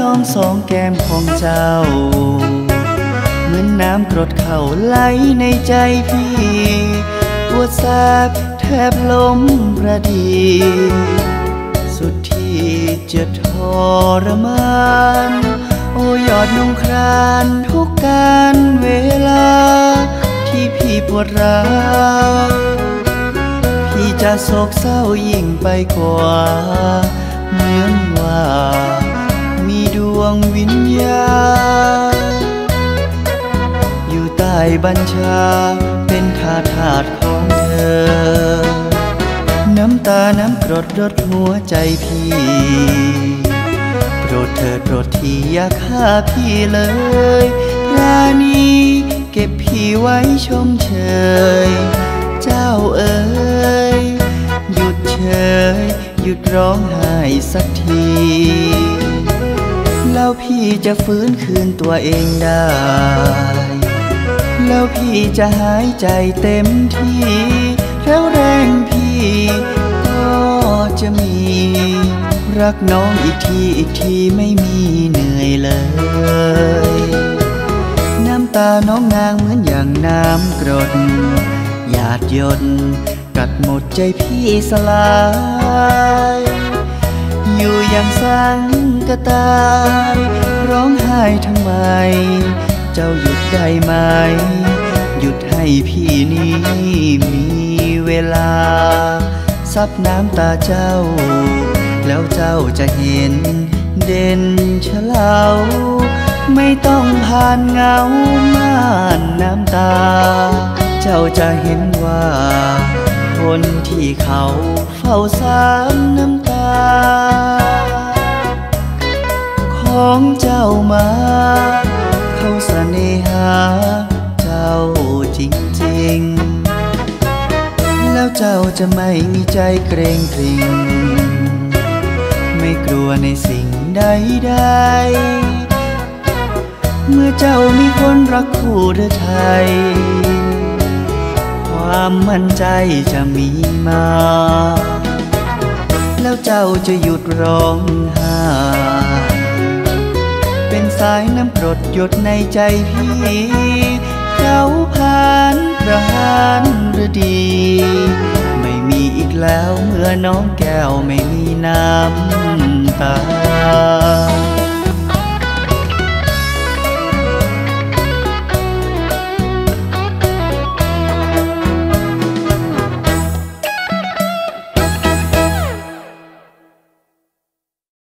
องสองแก้มของเจ้าเหมือนน้ำกรดเข้าไหลในใจพี่ปวดแสบแทบล้มประดีสุดที่จะทรมานโอ้ยอดนงครานทุกการเวลาที่พี่ปวดร้าวพี่จะโศกเศร้ายิ่งไปกว่าเหมือนว่ามีดวงวิญญาณอยู่ใต้บัญชาเป็นทาสของเธอน้ำตาน้ำกรดรดหัวใจพี่โปรดเถิดโปรดทีอย่าฆ่าพี่เลยราณีเก็บพี่ไว้ชมเชยเจ้าเอ๋ยหยุดเฉยหยุดร้องไห้สักทีแล้วพี่จะฟื้นคืนตัวเองได้แล้วพี่จะหายใจเต็มที่แล้วแรงพี่ก็จะมีรักน้องอีกทีไม่มีเหนื่อยเลยน้ำตาน้องนางเหมือนอย่างน้ำกรดหยาดหยดกัดหมดใจพี่สลายอยู่อย่างสังกตายร้องไห้ทำไมเจ้าหยุดได้ไหมหยุดให้พี่นี้มีเวลาซับน้ำตาเจ้าแล้วเจ้าจะเห็นเด่นเฉลาไม่ต้องผ่านเงาม่านน้ำตาเจ้าจะเห็นว่าคนที่เขาเฝ้าสามน้ำตาของเจ้ามาเขาเสน่หาเจ้าจริงๆแล้วเจ้าจะไม่มีใจเกรงกริ่งไม่กลัวในสิ่งใดๆเมื่อเจ้ามีคนรักคู่เดือไทยความมั่นใจจะมีมาแล้วเจ้าจะหยุดร้องไห้เป็นสายน้ำกรดหยดในใจพี่เขาผ่านประหารฤดีไม่มีอีกแล้วเมื่อน้องแก้วไม่มีน้ำ